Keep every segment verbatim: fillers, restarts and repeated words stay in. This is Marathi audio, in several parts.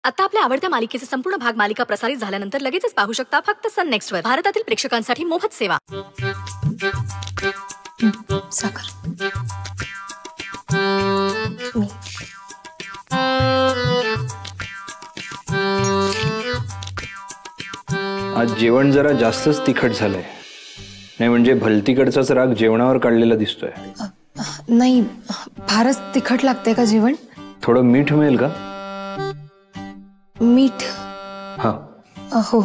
आता आपल्या आवडत्या मालिकेचे संपूर्ण भाग मालिका प्रसारित झाल्यानंतर लगेचच पाहू शकता फक्त सन नेक्स्ट वर. भारतातील प्रेक्षकांसाठी मोफत सेवा. साखर. आज जेवण जरा जास्तच तिखट झालंय. नाही म्हणजे भलतीकडचाच राग जेवणावर काढलेला दिसतोय. नाही, फारच तिखट लागतंय का जेवण? थोडं मीठ मिळेल का? मीठ? हा. हो.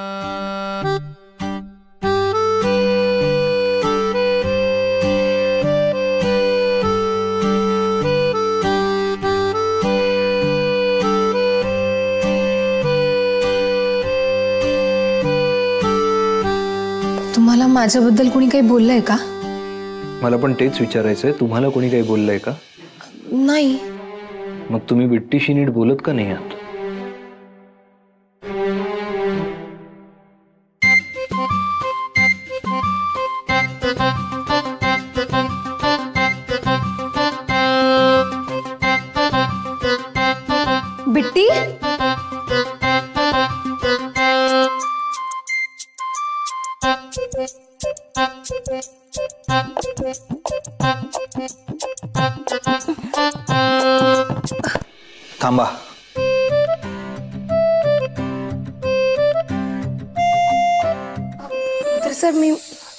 तुम्हाला माझ्याबद्दल कोणी काही बोललंय का? मला पण तेच विचारायचंय, तुम्हाला कोणी काही बोललंय का? नाही. मग तुम्ही बिट्टीशी नीट बोलत का नाही आहात? बिट्टी? थांबा. तर सर मी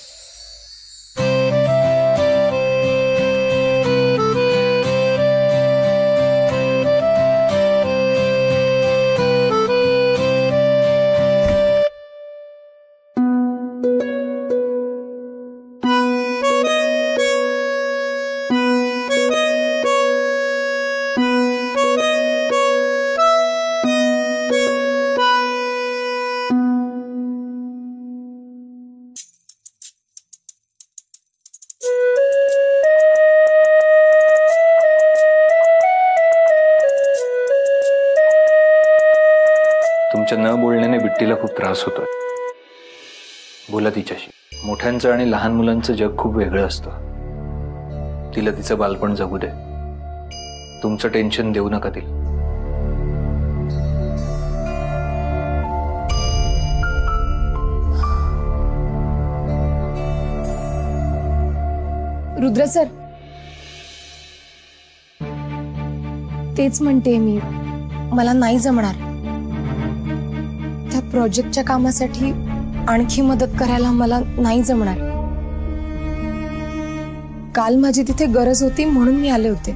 तुमच्या न बोलण्याने बिट्टीला खूप त्रास होतोय. बोला तिच्याशी. मोठ्यांचं आणि लहान मुलांचं जग खूप वेगळं असतं. तिला तिचं बालपण जगू दे. तुमचं टेन्शन देऊ नका तिला. रुद्र सर, तेच म्हणते मी, मला नाही जमणार. त्या प्रोजेक्टच्या कामासाठी आणखी मदत करायला मला नाही जमणार. काल माझी तिथे गरज होती म्हणून मी आले होते.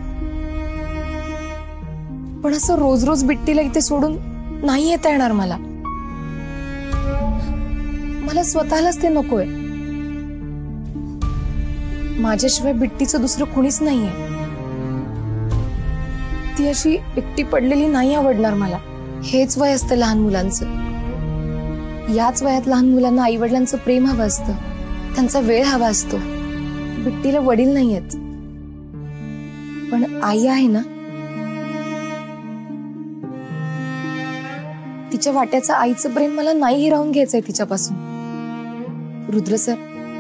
पण असं रोज रोज बिट्टीला इथे सोडून नाही येता येणार मला. मला स्वतःलाच ते नकोय. माझ्याशिवाय बिट्टीचं दुसरं कुणीच नाहीये. ती अशी एकटी पडलेली नाही आवडणार मला. हेच वय असतं लहान मुलांचं. याच वयात लहान मुलांना आई वडिलांचं प्रेम हवं असतं, त्यांचा वेळ हवा असतो. बिट्टीला वडील नाहीयेत, पण आई आहे ना. तिच्या वाट्याचं आईचं प्रेम मला नाही हिरावून घ्यायचंय तिच्यापासून. रुद्र सर,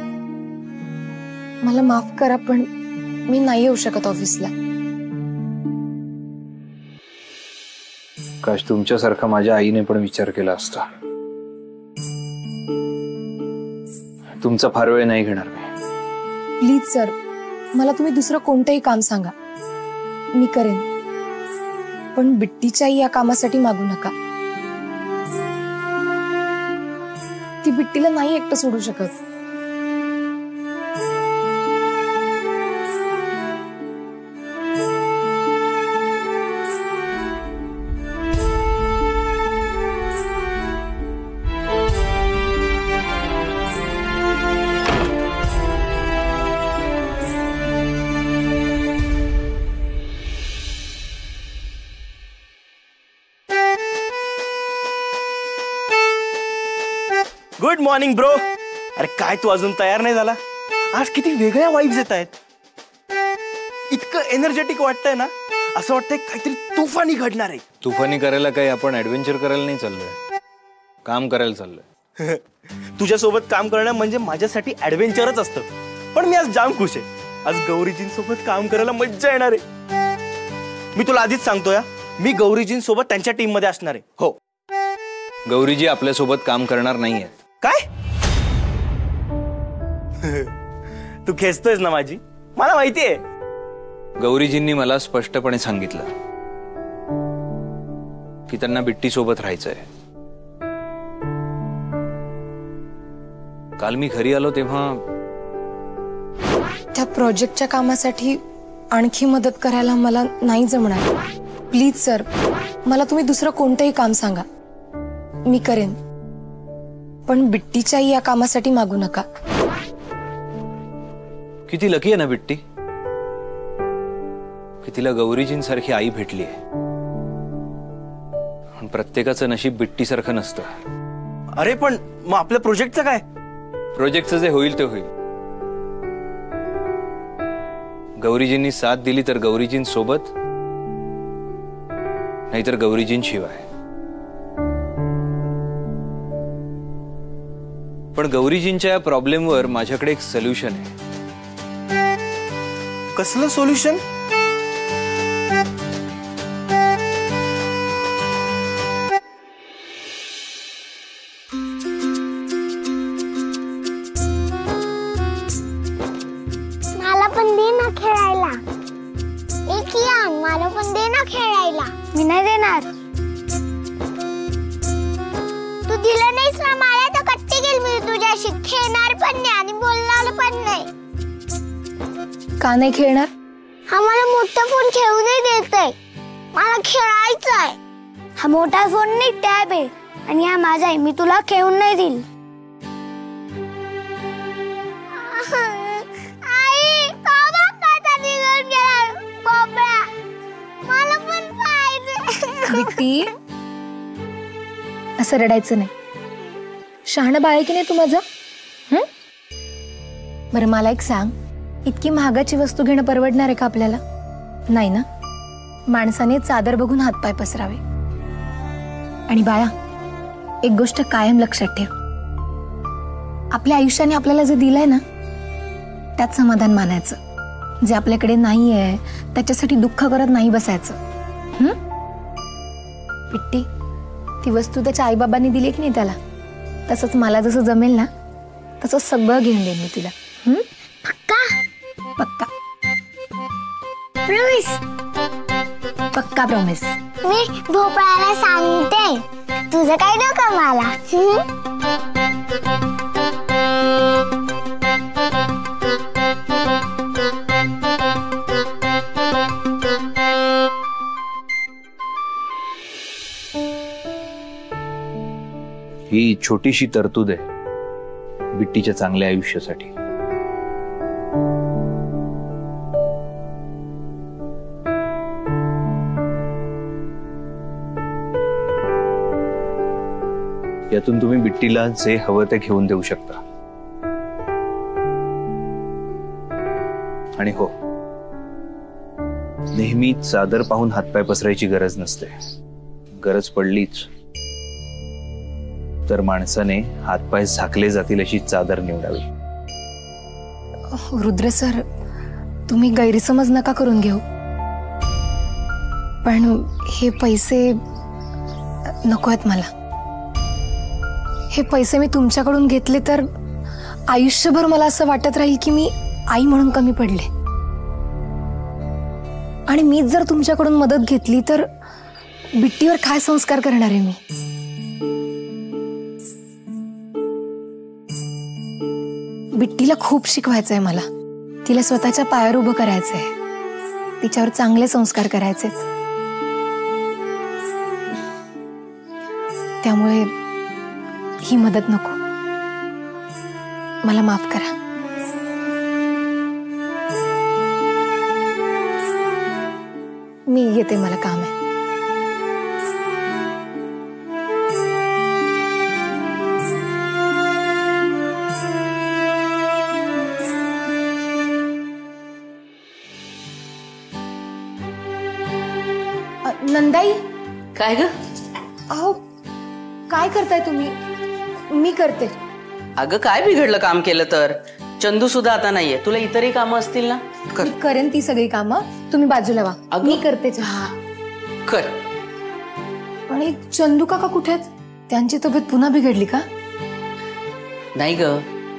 मला माफ करा, पण मी नाही येऊ शकत ऑफिसला. काश तुमच्यासारखा माझ्या आईने पण विचार केला असता. तुमचा फार वेळ नाही घेणार मी. प्लीज सर, मला तुम्ही दुसरं कोणतंही काम सांगा, मी करेन. पण बिट्टीच्याही या कामासाठी मागू नका. ती बिट्टीला नाही एकटं सोडू शकत. Good morning bro. अरे काय तू अजून तयार नाही झाला? आज किती वेगळ्या वाइब्स येत आहेत. इतकं एनर्जेटिक वाटतंय ना, असं वाटतंय काहीतरी तुफानी घडणार आहे. तुफानी करायला काही आपण ऍडव्हेंचर करायला नाही चाललोय, काम करायला चाललोय. तुझ्यासोबत काम करणं म्हणजे माझ्यासाठी ऍडव्हेंचरच असतं. पण मी आज जाम खुश आहे. आज गौरीजींसोबत काम करायला मज्जा येणार आहे. मी तुला आधीच सांगतोय, मी गौरीजींसोबत त्यांच्या टीम मध्ये असणार आहे. हो. गौरीजी आपल्यासोबत काम करणार नाहीये. काय? तू खेचतोयस ना माझी, मला माहितीये. गौरीजींनी मला स्पष्टपणे सांगितलं की त्यांना बिट्टी सोबत राहायचंय. काल मी घरी आलो तेव्हा त्या प्रोजेक्टच्या कामासाठी आणखी मदत करायला मला नाही जमणार. प्लीज सर, मला तुम्ही दुसरं कोणतंही काम सांगा, मी करेन, पण बिट्टीच्याही या कामासाठी मागू नका. किती लकी आहे ना बिट्टी की तिला गौरीजींसारखी आई भेटली आहे. पण प्रत्येकाचं नशीब बिट्टीसारखं नसतं. अरे पण मग आपल्या प्रोजेक्टचं काय? प्रोजेक्टचं जे होईल ते होईल. गौरीजींनी साथ दिली तर गौरीजींसोबत, नाहीतर गौरीजींशिवाय. पण गौरीजींच्या या प्रॉब्लेमवर माझ्याकडे एक सोल्युशन आहे. कसलं सोल्युशन? मला पण दे ना खेळायला. एक या, मला पण दे ना खेळायला. मी नाही देणार. तू दिलं नाहीस ना मला तर कट्टी गेल मी तुझ्याशी. खेळणार पण नाही आणि बोलणार पण नाही. का नाही खेळणार? हा मला मोठा फोन खेळू नाही देतोय. मला खेळायचं आहे. हा मोठा फोन नाही, टॅब आहे आणि हा माझा आहे. मी तुला खेळून नाही देईल. आई, तो बाप्पाचा निघून गेला कोंबड्या. मला पण पाहिजे. बिट्टी, असं रडायचं नाही. शहाणं बाळ आहे की नाही तू माझं? हं? बरं मला एक सांग, इतकी महागाची वस्तू घेणं परवडणार आहे का आपल्याला? नाही ना. माणसाने चादर बघून हातपाय पसरावे. आणि बाळा, एक गोष्ट कायम लक्षात ठेव, आपल्या आयुष्याने आपल्याला जे दिलंय ना त्यात समाधान मानायचं. जे आपल्याकडे नाहीये त्याच्यासाठी दुःख करत नाही बसायचं. हं? पिट्टी, ती वस्तू त्याच्या आईबाबांनी दिली की नाही त्याला, तसंच मला जसं जमेल ना तसं सगळं घेऊन देईन मी तिला. हं? पक्का? पक्का. प्रॉमिस? पक्का प्रॉमिस. मी भोपळ्याला सांगते, तुझं काय नको मला. हं? ही छोटीशी तरतूद आहे बिट्टीच्या चांगल्या आयुष्यासाठी. यातून तुम्ही बिट्टीला जे हवं ते घेऊन देऊ शकता. आणि हो, नेहमी चादर पाहून हातपाय पसरायची गरज नसते. गरज पडलीच तर माणसाने हातपाय झाकले जातील अशी चादर निवडावी. रुद्र सर, तुम्ही गैरसमज नका करून घेऊ, पण हे पैसे नको आहेत मला. हे पैसे मी तुमच्याकडून घेतले तर आयुष्यभर मला असं वाटत राहील की मी आई म्हणून कमी पडले. आणि मीच जर तुमच्याकडून मदत घेतली तर बिट्टीवर काय संस्कार करणार आहे मी? बिट्टीला खूप शिकवायचंय मला. तिला स्वतःच्या पायावर उभं करायचंय. तिच्यावर चांगले संस्कार करायचे. त्यामुळे ही मदत नको. मला माफ करा. मी येते, मला काम आहे. नंदाई. काय ग? अहो, काय करताय तुम्ही? मी करते. अगं काय बिघडलं काम केलं तर? चंदू सुद्धा आता नाहीये. तुला इतरही कामं असतील ना? कर. मी करेन ती सगळी कामं. तुम्ही बाजूला व्हा, मी करते चहा. कर. आणि चंदू काका कुठे आहेत? त्यांची तब्येत पुन्हा बिघडली का? नाही ग,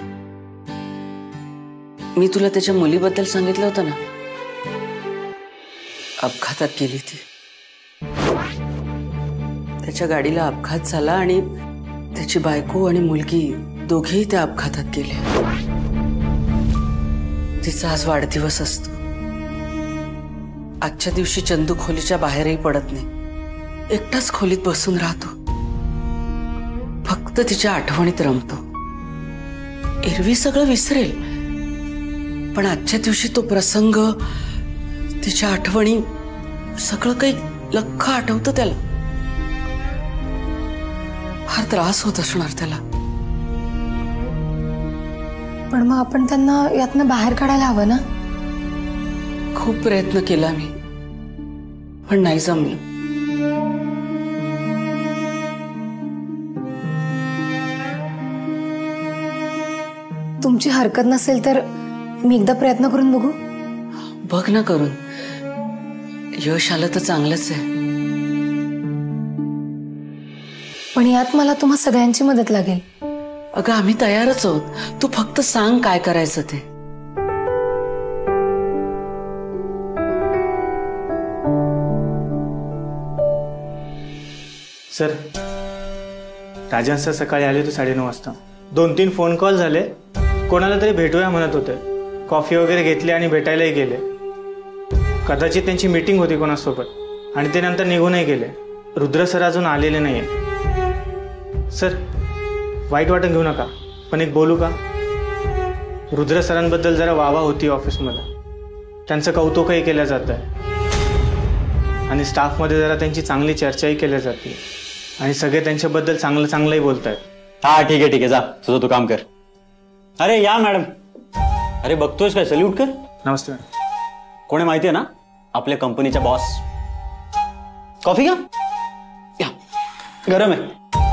मी तुला त्याच्या मुलीबद्दल सांगितलं होतं ना, अपघातात गेली ती. त्याच्या गाडीला अपघात झाला आणि त्याची बायको आणि मुलगी दोघेही त्या अपघातात गेले. तिचा आज वाढदिवस असतो. आजच्या दिवशी चंदू खोलीच्या बाहेरही पडत नाही, एकटाच खोलीत बसून राहतो, फक्त तिच्या आठवणीत रमतो. एरवी सगळं विसरेल, पण आजच्या दिवशी तो प्रसंग, तिच्या आठवणी, सगळं काही लख्ख आठवतं त्याला. फार त्रास होत असणार त्याला. पण मग आपण त्यांना यातनं बाहेर काढायला हवं ना? खूप प्रयत्न केला मी, पण नाही जमलं. तुमची हरकत नसेल तर मी एकदा प्रयत्न करून बघू? बघ ना करून, यश आलं तर चांगलंच आहे. पण यात मला तुम्हा सगळ्यांची मदत लागेल. अगं आम्ही तयारच आहोत, तू फक्त सांग काय करायचं ते. सर, राजन सर सकाळी आले होते साडेनऊ वाजता. दोन तीन फोन कॉल झाले, कोणाला तरी भेटूया म्हणत होते. कॉफी वगैरे घेतली आणि भेटायलाही गेले. कदाचित त्यांची मीटिंग होती कोणासोबत आणि ते नंतर निघूनही गेले. रुद्र सर अजून आलेले नाही आहे. सर, वाईट वाटून घेऊ नका, पण एक बोलू का? रुद्र सरांबद्दल जरा वावा होती ऑफिसमध्ये, त्यांचं कौतुकही केलं जातं आहे आणि स्टाफमध्ये जरा त्यांची चांगली चर्चाही केली जाते आणि सगळे त्यांच्याबद्दल चांगलं चांगलंही बोलत आहेत. हा ठीक आहे ठीक आहे, जा तुझं तू काम कर. अरे या मॅडम. अरे बघतोयस काय, सल्यूट कर. नमस्ते मॅडम. कोणी माहिती आहे ना, आपल्या कंपनीचा बॉस. कॉफी का? या, गरम आहे.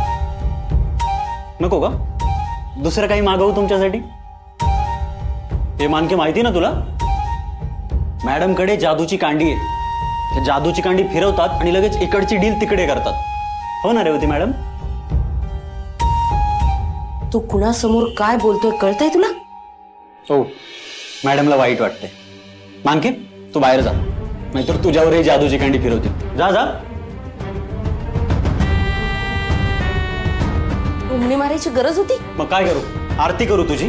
नको का? दुसरं काही मागवू तुमच्यासाठी? हे मानके माहिती ना तुला, मॅडम कडे जादूची कांडी आहे. त्या जादूची कांडी फिरवतात आणि लगेच इकडची डील तिकडे करतात. हो ना रेवती मॅडम? तू कुणासमोर काय बोलतोय कळतंय तुला? हो, मॅडमला वाईट वाटतंय. मानके तू बाहेर जा, नाहीतर तुझ्यावरही जादूची कांडी फिरवते. जा जा. उमणी मारायची गरज होती? मग काय करू? आरती करू तुझी?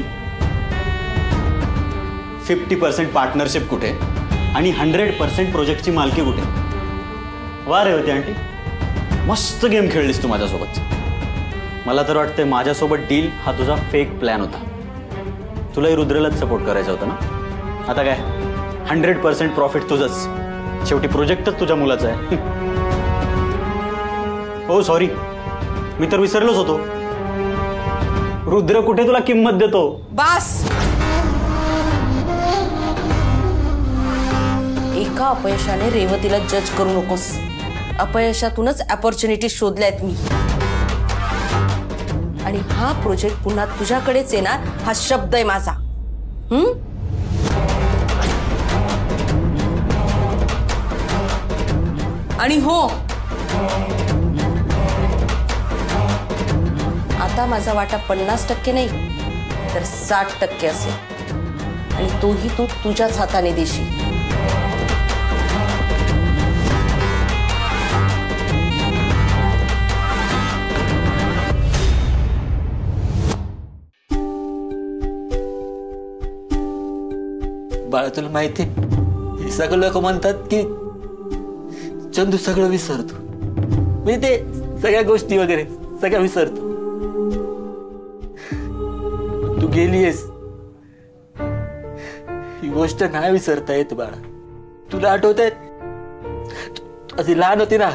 फिफ्टी पर्सेंट पार्टनरशिप कुठे आणि हंड्रेड पर्सेंट प्रोजेक्टची मालकी कुठे? वा रे होती आंटी, मस्त गेम खेळलीस तू माझ्यासोबत. मला तर वाटतंय माझ्यासोबत डील हा तुझा फेक प्लॅन होता. तुलाही रुद्रलाच सपोर्ट करायचा होता ना. आता काय, हंड्रेड पर्सेंट प्रॉफिट तुझंच. शेवटी प्रोजेक्टच तुझ्या मुलाचा आहे. हो सॉरी, मी तर विसरलोच होतो. रुद्र कुठे तुला किंमत देतो. बास. एका अपयशाने रेवतीला जज करू नकोस. अपयशातूनच अपॉर्च्युनिटी शोधल्यात मी, आणि हा प्रोजेक्ट पुन्हा तुझ्याकडेच येणार हा शब्द आहे माझा. हम्म? आणि हो, आता माझा वाटा पन्नास टक्के नाही तर साठ टक्के असेल, आणि तोही तू तुझ्याच हाताने देशील. बाळा, तुला माहिती हे सगळं लोक म्हणतात की चंदू सगळं विसरतो, म्हणजे ते सगळ्या गोष्टी वगैरे सगळं विसरतो. तू गेलीयस, ही गोष्ट नाही विसरता येत बाळा. तुला आठवत आहे अशी लहान होती ना,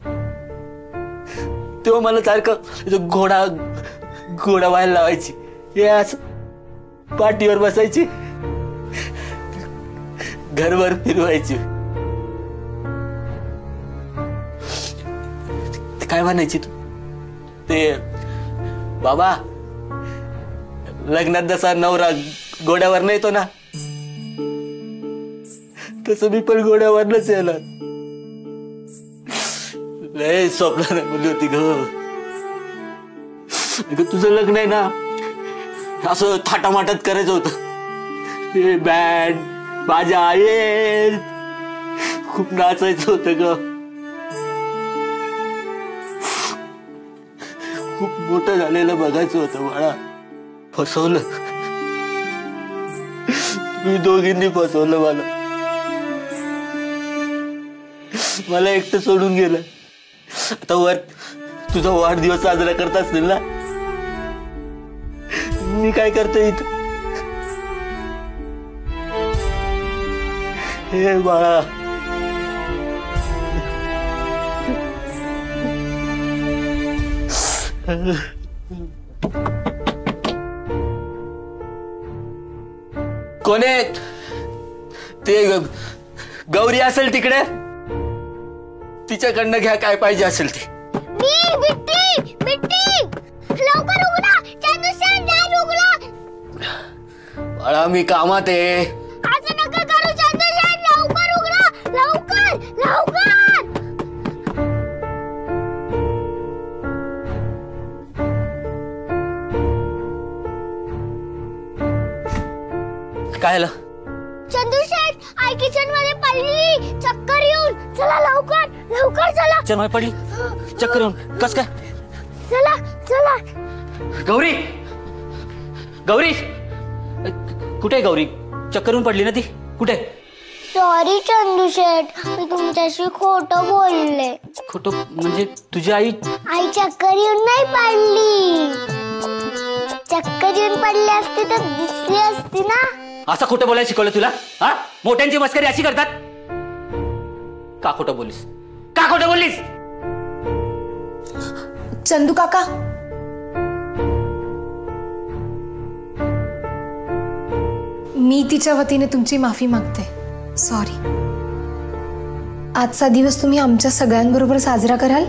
तेव्हा मला सारखं घोडा घोडा व्हायला लावायची. हे असं पाठीवर बसायची, घरभर फिरवायची. काय म्हणायची तू? ते बाबा, लग्नात जसा नवरा घोड्यावर नाही येतो ना, तसं मी पण घोड्यावरनच येणार. लय स्वप्न रंगवली होती ग. अगं तुझं लग्न आहे ना असं थाटामाटात करायचं होतं. ते बँड बाजा ये खूप नाचायचं होतं ग. खूप मोठं झालेलं बघायचं होतं बाळा. फसवलं मी, दोघींनी फसवलं मला. मला एकटं सोडून गेलं. आता वर तुझा वाढदिवस साजरा करत असतील ना, मी काय करतोय इथं? हे बाळा, कोण आहे ते? गौरी असेल तिकडे, तिच्याकडनं घ्या काय पाहिजे असेल ते. मी बिट्टी बिट्टी लवकर उघडा. चंदूशेठ दार उघडा. बाळा मी कामात आहे. असं नका करू चंदूशेठ, लवकर उघडा. लवकर लवकर. काय आलं? चंदूशेठ आई किचन मध्ये पडली, चक्कर येऊन. चला लवकर लवकर चला. चल पडली चक्कर येऊन. कस काय? चला चला. गौरी, गौरी कुठे आहे? गौरी चक्कर येऊन पडली ना ती, कुठे? सॉरी चंदूशेठ, मी तुमच्याशी खोटं बोलले. खोटं म्हणजे? तुझी आई आई चक्कर येऊन नाही पडली. चक्कर येऊन पडली असती तर दिसली असती ना. असं खोटं बोलायला शिकवलं तुला? हा, मोठ्यांची मस्करी अशी करतात का? खोटं बोललीस का? खोटं बोललीस? चंदू काका, मी तिच्या वतीने तुमची माफी मागते. सॉरी. आजचा दिवस तुम्ही आमच्या सगळ्यांबरोबर साजरा कराल?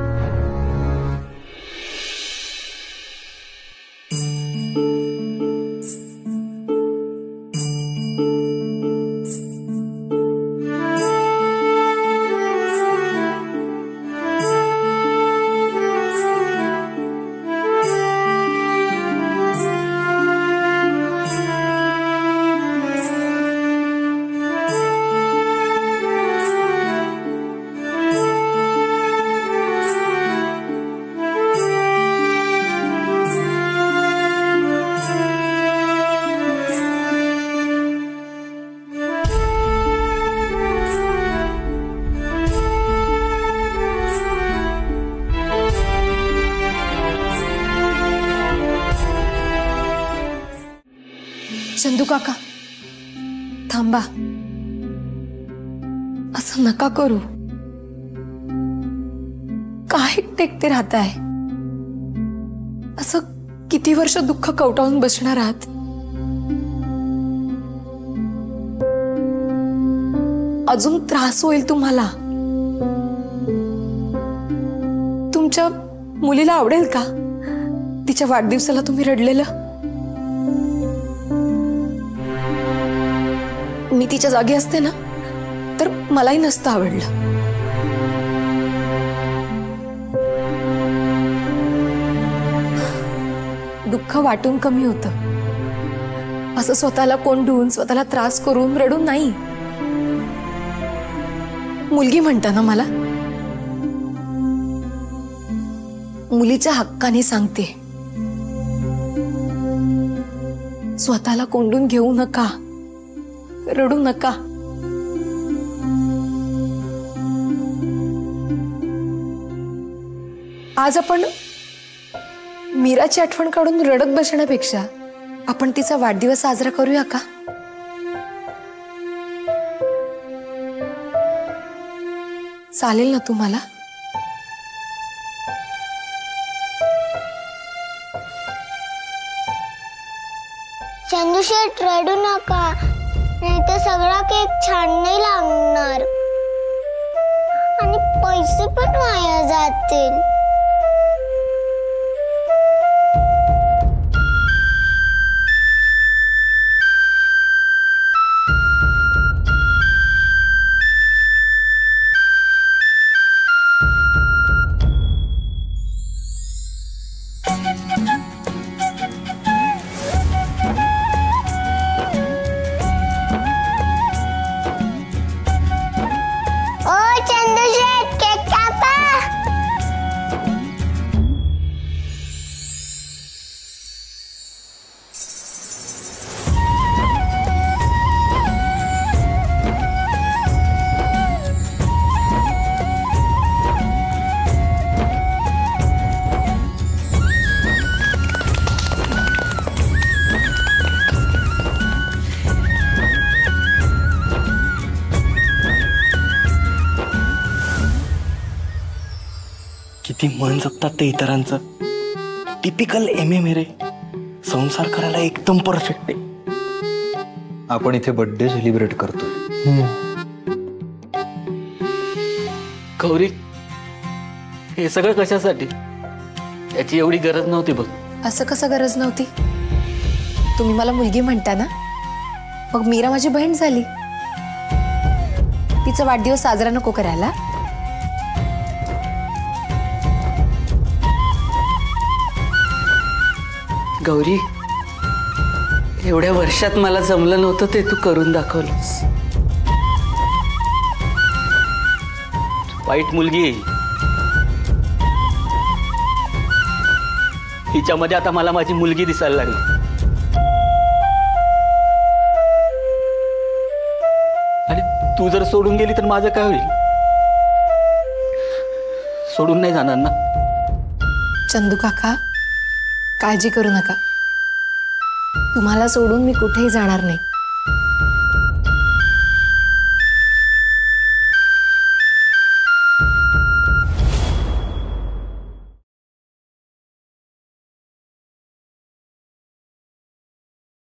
चंदू काका थांबा, असं नका करू. काय टेकते राहताय? असं किती वर्ष दुःख कवटाळून बसणार आहात? अजून त्रास होईल तुम्हाला. तुमच्या मुलीला आवडेल का तिच्या वाढदिवसाला तुम्ही रडलेलं? मी तिच्या जागी असते ना तर मलाही नसतं आवडलं. दुःख वाटून कमी होतं. असं स्वतःला कोंडून स्वतःला त्रास करून रडून नाही. मुलगी म्हणता ना मला, मुलीच्या हक्काने सांगते, स्वतःला कोंडून घेऊ नका, रडू नका. आज आपण मीराची आठवण काढून रडत बसण्यापेक्षा आपण तिचा वाढदिवस साजरा करूया का? चालेल ना तुम्हाला? चंदूशेठ रडू नका, नाही तर सगळा केक छान नाही लागणार आणि पैसे पण वाया जातील. ती मन जपतात ते इतरांचं. टिपिकल एम ए मेरे. संसार करायला एकदम परफेक्ट आहे. आपण इथे बर्थडे सेलिब्रेट करतो. गौरी, हे सगळं कशासाठी? याची एवढी गरज नव्हती बघ. असं कसं गरज नव्हती? तुम्ही मला मुलगी म्हणता ना, मग मीरा माझी बहीण झाली. तिचा वाढदिवस साजरा नको करायला? गौरी, एवढ्या वर्षात मला जमलं नव्हतं ते तू करून दाखवलंस. वाईट मुलगी आहे. हिच्यामध्ये आता मला माझी मुलगी दिसायला लागली. आणि तू जर सोडून गेली तर माझं काय होईल? सोडून नाही जाणार ना? चंदू काका, काळजी करू नका. तुम्हाला सोडून मी कुठेही जाणार नाही.